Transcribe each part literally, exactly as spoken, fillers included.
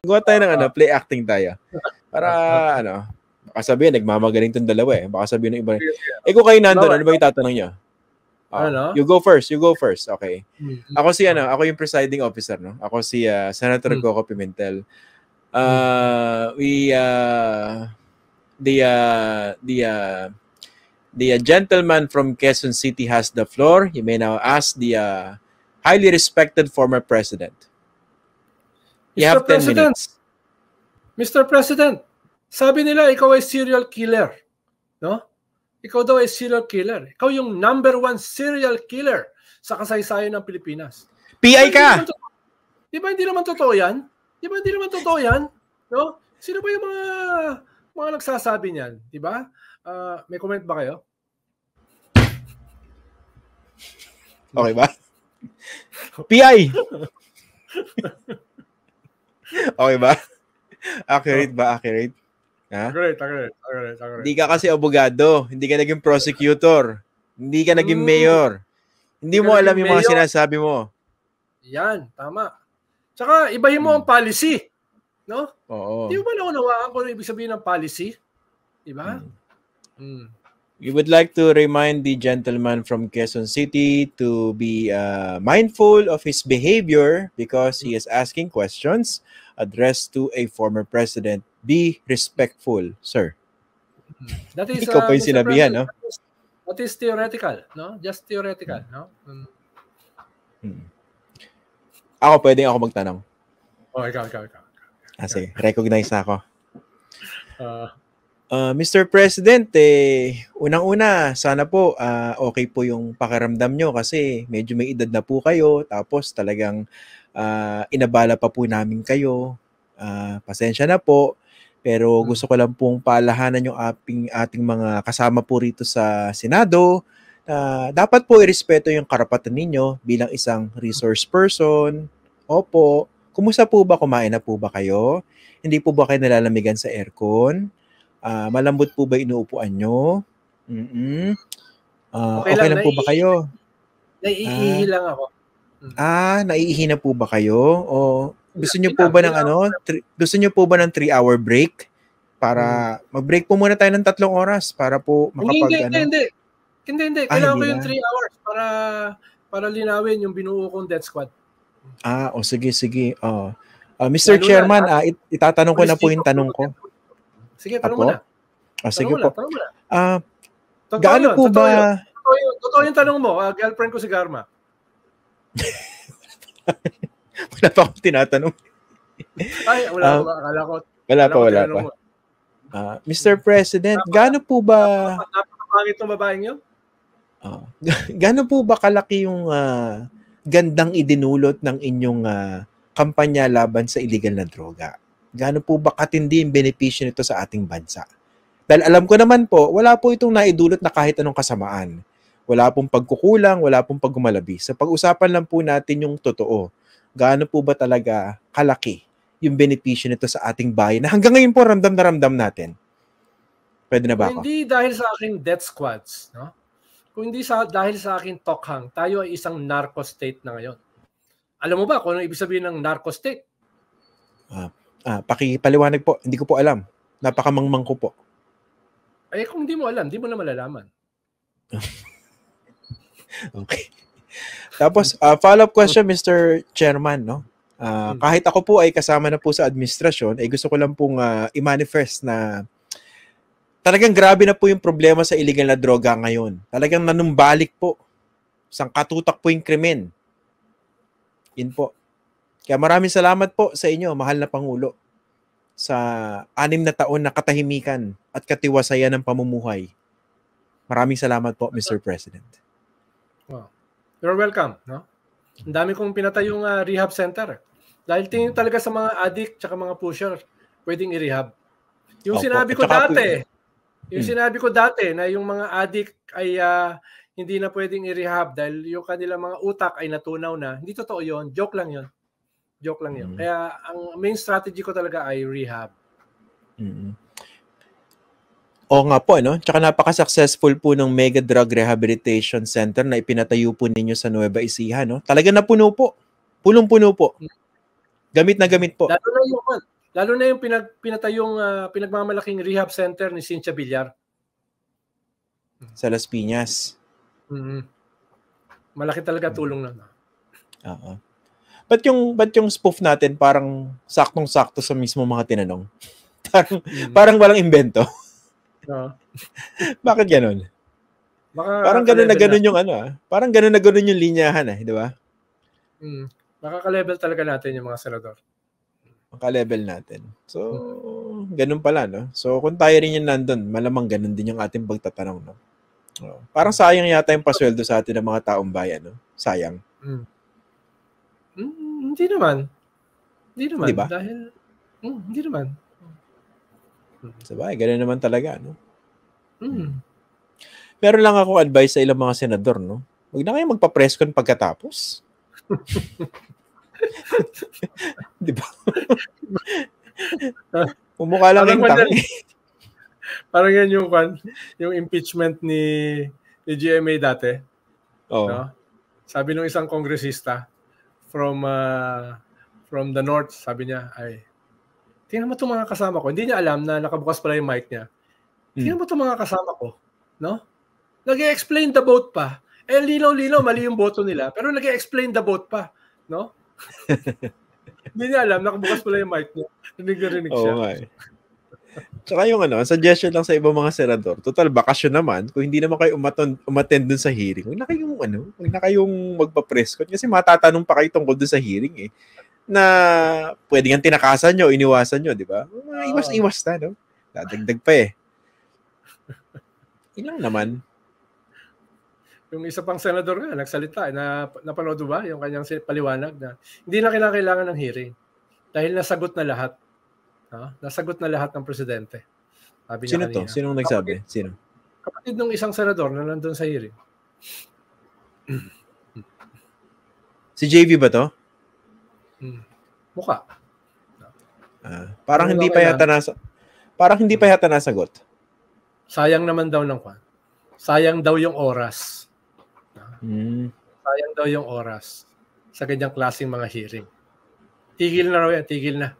Gawa tayo ng ano, play acting tayo. Para, ano, baka sabihin, nagmamagaling tong dalawa eh. Baka sabihin ng iba. Eh, kung kayo nandun, ano ba yung tatanong niyo? Oh, ano? You go first, you go first. Okay. Ako si, ano, ako yung presiding officer, no? Ako si uh, Senator hmm. Coco Pimentel. Uh, we, uh, the, uh, the, uh, the uh, gentleman from Quezon City has the floor. You may now ask the uh, highly respected former president. You Mister have ten President, minutes. Mister President, sabi nila ikaw ay serial killer, no? Ikaw daw ay serial killer. Ikaw yung number one serial killer sa kasaysayan ng Pilipinas. P I ka! Di ba hindi naman totoo yan? Di ba hindi naman totoo yan? No? Sino ba yung mga mga nagsasabi niyan? Di ba? Uh, may comment ba kayo? Okay ba? P I! Okay ba? Accurate ba? Accurate? Ha? Accurate, accurate, accurate, accurate. Hindi ka kasi abogado. Hindi ka naging prosecutor. Hindi ka naging mayor. Hindi mo alam yung mga sinasabi mo. Yan, tama. Tsaka, ibahin mo ang policy. No? Oo. Di mo ba naunawaan kung ano ibig sabihin ng policy? Diba? Hmm. We would like to remind the gentleman from Quezon City to be uh, mindful of his behavior because he is asking questions addressed to a former president. Be respectful, sir. That is, Ikaw uh, pa yung sinabihan, no? That is, that is theoretical, no? Just theoretical, hmm. no? Hmm. Hmm. Ako, pwede ako magtanong. Oh, ikaw, ikaw, ikaw. Ah, sige. Recognize na ako. Uh, Uh, Mister President, eh, unang-una, sana po uh, okay po yung pakiramdam nyo kasi medyo may edad na po kayo tapos talagang uh, inabala pa po namin kayo. Uh, pasensya na po, pero gusto ko lang pong paalahanan yung ating, ating mga kasama po rito sa Senado na uh, dapat po irespeto yung karapatan ninyo bilang isang resource person. Opo, kumusta po ba? Kumain na po ba kayo? Hindi po ba kayo nalalamigan sa aircon? Uh, malambot po ba inuupuan nyo? Mm-mm. Uh, okay, okay lang, lang po ba kayo? Naiihi lang ako. Ah, naiihi na po ba kayo? O gusto nyo po ba ng ano? Tri- gusto nyo po ba ng three-hour break? Para hmm. mag-break po muna tayo ng tatlong oras para po makapag hindi, ano? Hindi, hindi. Hindi, hindi. Kailangan ah, ko yung three hours para para linawin yung binuo kong death squad. Ah, o sige, sige. Oh. Uh, Mister Lalo Chairman, na, uh, it- itatanong ko na po yung tanong ko. Sige, tanong mo na. Ah, sige tanong po. Tanong mo na. Uh, gaano po totoo ba... Yun. Totoo, yun. Totoo yung tanong mo. Uh, girlfriend ko si Garma. Wala pa akong tinatanong. Ay, wala uh, ko. Akala ko. Wala pa, wala pa. Uh, Mister President, Napaka, gaano po ba... Napakapangit ng babaeng yun? Uh, gaano po ba kalaki yung uh, gandang idinulot ng inyong uh, kampanya laban sa illegal na droga? Gaano po ba katindi yung benepisyo nito sa ating bansa? Dahil alam ko naman po, wala po itong naidulot na kahit anong kasamaan. Wala pong pagkukulang, wala pong paggumalabis. Sa pag-usapan lang po natin yung totoo. Gaano po ba talaga kalaki yung benepisyo nito sa ating bayan na hanggang ngayon po ramdam na ramdam natin? Pwede na ba ako? Hindi dahil sa aking death squads, no? Kung hindi sa, dahil sa aking tokhang, tayo ay isang narco state na ngayon. Alam mo ba kung ano ibig sabihin ng narco state? Ah, Ah, pakipaliwanag po. Hindi ko po alam. Napakamangmang ko po. Eh, kung hindi mo alam, hindi mo na malalaman. Okay. Tapos, uh, follow-up question, Mister Chairman, no? Uh, hmm. Kahit ako po ay kasama na po sa administrasyon, ay gusto ko lang pong uh, i-manifest na talagang grabe na po yung problema sa illegal na droga ngayon. Talagang nanumbalik po. Isang katutak po yung krimen. Yun po. Kaya maraming salamat po sa inyo, mahal na Pangulo, sa anim na taon na katahimikan at katiwasayan ng pamumuhay. Maraming salamat po, Mister President. Wow. You're welcome. No? Ang dami kong pinatayong uh, rehab center. Dahil tingin talaga sa mga addict at mga pusher, pwedeng i-rehab. Yung Opo. sinabi ko dati, po, yung hmm. sinabi ko dati na yung mga addict ay uh, hindi na pwedeng i-rehab dahil yung kanilang mga utak ay natunaw na. Hindi totoo yun. Joke lang yun. Joke lang yun. Mm-hmm. Kaya ang main strategy ko talaga ay rehab. Mm-hmm. Oo nga po, no? Tsaka napaka-successful po ng Mega Drug Rehabilitation Center na ipinatayo po ninyo sa Nueva Ecija, no? Talaga napuno po. Punong-puno po. Gamit na gamit po. Lalo na yung, Lalo na yung pinag, pinatayong uh, pinagmamalaking rehab center ni Cynthia Villar. Sa Las Piñas. Mm-hmm. Malaki talaga tulong na. Oo. Ba't yung, ba't yung spoof natin parang saktong-sakto sa mismo mga tinanong? parang, mm-hmm. parang walang invento. Uh, Bakit ganun? Baka parang ganun na ganun yung ano ah. Parang ganun na ganun yung linyahan eh, di ba? Mm. Makaka-level talaga natin yung mga senador. Maka-level natin. So, mm. ganun pala, no? So, kung tayo rin yung nandun, malamang ganun din yung ating pagtatanong, no? Oh. Parang sayang yata yung pasweldo sa atin ng mga taong bayan, no? Sayang. Mm. Mm, hindi naman. Hindi naman. Di ba? Dahil, mm, hindi naman. Sabay, ganun naman talaga, no? Mm. Meron lang ako advice sa ilang mga senador, no? Huwag na kayo magpa-presscon pagkatapos. Di ba? Umukha lang yung tang. Parang yan yung, yung impeachment ni, ni G M A dati. Oh. No? Sabi nung isang kongresista from uh, from the north, sabi niya, ay, tingnan mo itong mga kasama ko. Hindi niya alam na nakabukas pala yung mic niya. Tingnan mo itong mga kasama ko. No? Nag-explain the vote pa. Eh, linaw-linaw, mali yung boto nila. Pero nag-explain the vote pa. No? Hindi niya alam, nakabukas pala yung mic niya. Rinig-rinig siya. Oo nga eh. Tsaka yung ano, suggestion lang sa ibang mga senador. Total, bakasyon naman. Kung hindi naman kayo umaton, umattend dun sa hearing, huwag na kayong, ano, huwag na kayong magpa-presscon. Kasi matatanong pa kayo tungkol dun sa hearing eh. Na pwede nga tinakasan nyo, iniwasan nyo, di ba? Mga iwas-iwas na, no? Dadagdag pa eh. Ilang naman. Yung isa pang senador nga, nagsalita, na napanood ba yung kanyang paliwanag na hindi na kailangan ng hearing dahil nasagot na lahat. No? Nasagot na lahat ng presidente. Sabi niya Sino kanina. to? Sinong nagsabi? Kapatid, Sino? Kapatid ng isang senador na nandun sa hearing. Si J V ba to? Hmm. Mukha. Ah, parang hindi pa yata nasa parang hindi pa yata nasagot. Sayang naman daw ng kwan. Sayang daw yung oras. Hmm. Sayang daw yung oras sa ganyang klaseng mga hearing. Tigil na raw yan, tigil na.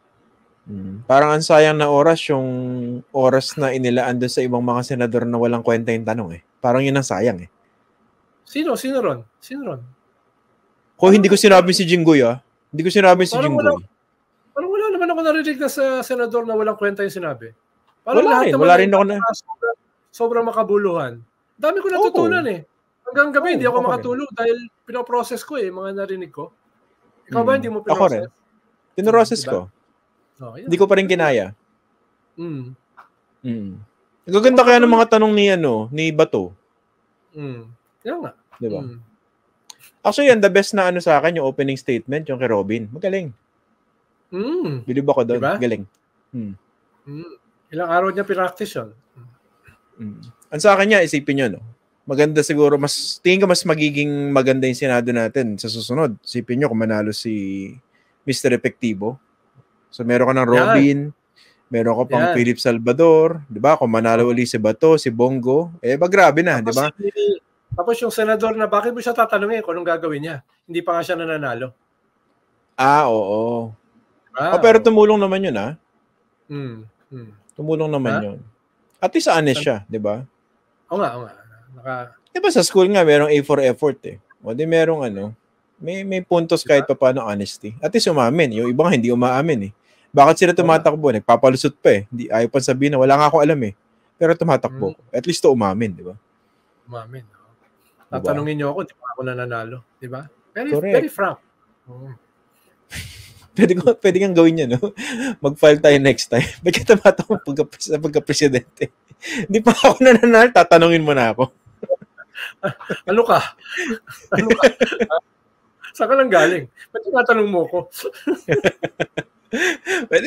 Hmm. Parang ang sayang na oras yung oras na inilaan doon sa ibang mga senador na walang kwenta yung tanong eh. Parang yun ang sayang eh. Sino? Sino ron? Sino ron? Kung hindi ko sinabi si Jinggoy ah. Hindi ko sinabi si Jinggoy. Wala, parang wala naman ako narinig na sa senador na walang kwenta yung sinabi. Parang wala rin. Wala rin ako na. Sobrang, sobrang makabuluhan. Dami ko natutunan oh. eh. Hanggang gabi, oh, hindi ako okay. makatulog dahil pinoprocess ko eh, mga narinig ko. Ikaw hmm. ba, hindi mo pinoprocess? Ako rin. Pinoprocess diba? ko. Oh, hindi ko pa rin kinaya. Mm. Mm. Gaganda kaya ng mga tanong ni ano, ni Bato. Mm. Yan nga. Diba? Mm. Actually, yan, the best na ano sa akin, yung opening statement, yung kay Robin. Magaling. Mm. Bilib ako doon. Diba? Galing. Mm. Mm. Ilang araw niya pinractice yun. Mm. Ang sa akin niya, isipin nyo, no? Maganda siguro, mas tingin ko mas magiging maganda yung Senado natin sa susunod. Isipin nyo kung manalo si Mister Epektibo. So, meron ka ng Robin, yan. Meron ka pang yan. Philip Salvador, di ba? Kung manalo ulit si Bato, si Bongo, eh, ba grabe na, di ba? Tapos yung senador na, bakit mo siya tatanungin kung anong gagawin niya? Hindi pa nga siya nananalo. Ah, oo. Diba? Oh, pero tumulong naman yun, ah. Hmm. hmm. Tumulong naman ha? Yun. At least honest siya, di ba? Oo nga, oo nga. Naka... Diba sa school nga, merong A for effort eh. O di merong ano, may may puntos kahit pa paano honesty. At least umamin. Yung iba nga hindi umaamin eh. Bakit sila tumatakbo? Nagpapalusot pa eh. Hindi, ayaw pa sabihin na wala nga ako alam eh. Pero tumatakbo. Hmm. At least to umamin, di ba? Umamin. No? Tatanungin niyo ako, di ba ako nananalo? Di ba? Very, very frank. Oh. Pwede, ko, pwede kang gawin yan, no? Mag-file tayo next time. Ba't ka tumatakbo pagka, pagka-presidente? Hindi pa ako nananalo, tatanungin mo na ako. Ano ka? Ano ka? Saan ka lang galing? Ba't tinatanong mo ko? Pwede,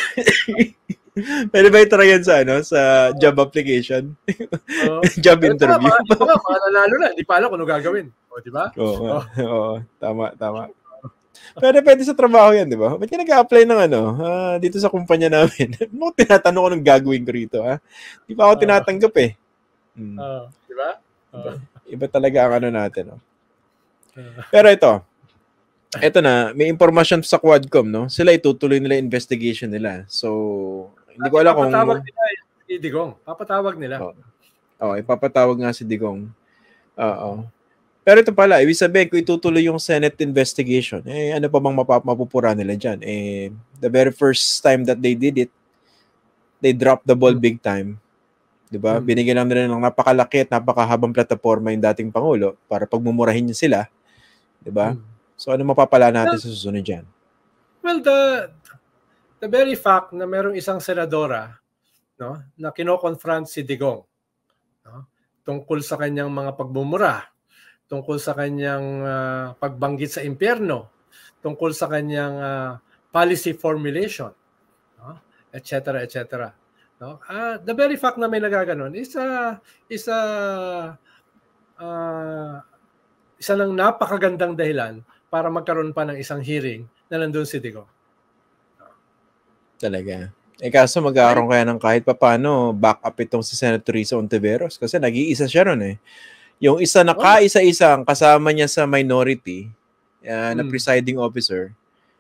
pwede ba i-try yan sa, ano, sa job application? Uh, job interview? Di ba, mga nanalo na. Di pa alam kung ano gagawin. O, di ba? Oo, oh. oh, tama, tama. Pero pwede sa trabaho yan, di ba? Ba't ka nag-a-apply ng ano, uh, dito sa kumpanya namin? Ano tinatanong ko ng gagawin ko rito, ha? Di pa ako uh, tinatanggap eh. Hmm. Uh, di ba? Uh, iba, iba talaga ang ano natin, no? Uh, Pero ito, Eto na, may impormasyon sa Quadcom, no? Sila itutuloy nila investigation nila. So, hindi ko alam kung... Papatawag nila si Digong. Papatawag nila. Oo, oh, ipapatawag nga si Digong. Oo. Pero ito pala, ibig sabihin, kung itutuloy yung Senate investigation, eh, ano pa bang map- mapupura nila dyan? Eh, the very first time that they did it, they dropped the ball big time. Diba? Hmm. Binigyan lang nila ng napakalaki at napakahabang plataforma yung dating Pangulo para pagmumurahin niya sila. Diba? Hmm. So, ano mapapala natin well, sa susunod dyan? Well, the the very fact na merong isang senadora, no, na kino-confront si Digong, no, tungkol sa kanyang mga pagmumura, tungkol sa kanyang uh, pagbanggit sa impyerno, tungkol sa kanyang uh, policy formulation, no, et cetera, et cetera. No? Uh, the very fact na may nagaganon is a, is a, uh, isa lang napakagandang dahilan para magkaroon pa ng isang hearing na nandun si Digong. Talaga. Eh kaso magkakaroon kaya ng kahit papano back up itong si Senator Risa Ontiveros kasi nag-iisa siya ron eh. Yung isa na kaisa-isang kasama niya sa minority uh, na presiding officer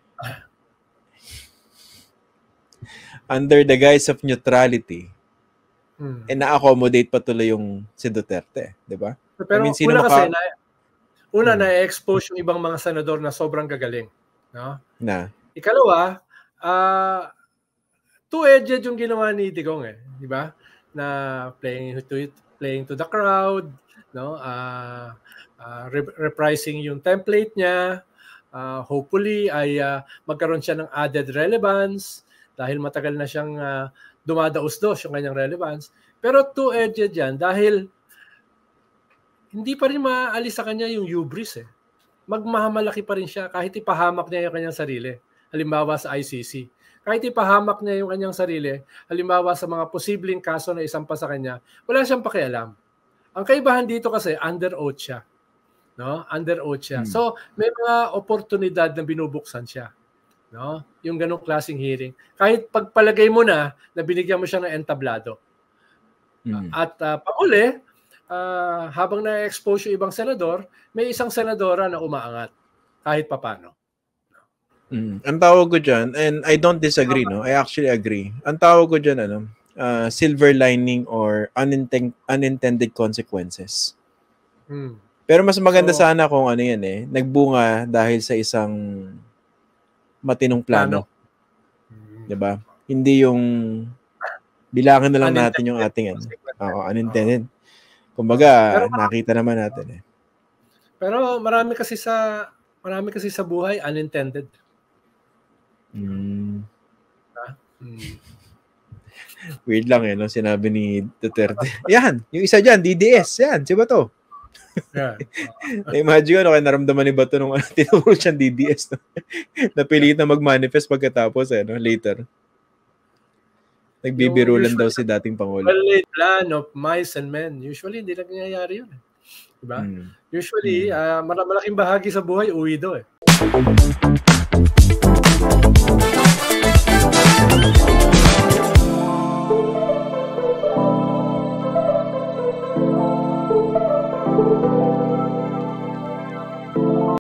under the guise of neutrality hmm. and na-accommodate patuloy yung si Duterte. Di ba? Pero I mean, sino una maka- kasi na, una hmm. na-expose yung ibang mga senador na sobrang gagaling. No? Na. Ikalawa, uh, two-edged yung ginawa ni Digong eh, di ba? Na playing to it, playing to the crowd, no? Uh, uh, reprising yung template niya. Uh, hopefully ay uh, magkaroon siya ng added relevance dahil matagal na siyang uh, dumadaos-dos yung kanyang relevance. Pero two-edged yan dahil hindi pa rin maaalis sa kanya yung hubris eh. Magmahamalaki pa rin siya kahit ipahamak niya yung kanyang sarili. Halimbawa sa I C C. Kahit ipahamak niya yung kanyang sarili, halimbawa sa mga posibleng kaso na isampa sa kanya, wala siyang pakialam. Ang kaibahan dito kasi, under oath siya. No? Under oath siya. Hmm. So, may mga oportunidad na binubuksan siya. No? Yung ganong klaseng hearing. Kahit pagpalagay mo na, na binigyan mo siya ng entablado. Hmm. At uh, pang-uli, uh, habang na-expose yung ibang senador, may isang senadora na umaangat. Kahit papano. Mm. Ang tawag ko dyan, and I don't disagree, no? I actually agree. Ang tawag ko dyan, ano, uh, silver lining or unintended, unintended consequences. Mm. Pero mas maganda so, sana kung ano yan eh, nagbunga dahil sa isang matinong plano. plano. Diba? Hindi yung bilangin na lang natin yung ating ano. Oo, unintended. Kumbaga, pero, nakita naman natin eh. Pero marami kasi sa marami kasi sa buhay unintended. Mm. Ah, mm. Weird lang eh, no? Sinabi ni Duterte. Yan, yung isa dyan, D D S. Yan, si Bato. Yeah. Na-imagine ko, no, kaya naramdaman ni Bato nung tinuro siyang D D S. No? Napilit na mag-manifest pagkatapos, eh, no? Later. Nagbibiro lang daw si dating Pangulo. Well-laid plan of mice and men. Usually, hindi lang nangyayari yun. Diba? Mm. Usually, mm. Uh, malaking bahagi sa buhay, uwi daw eh.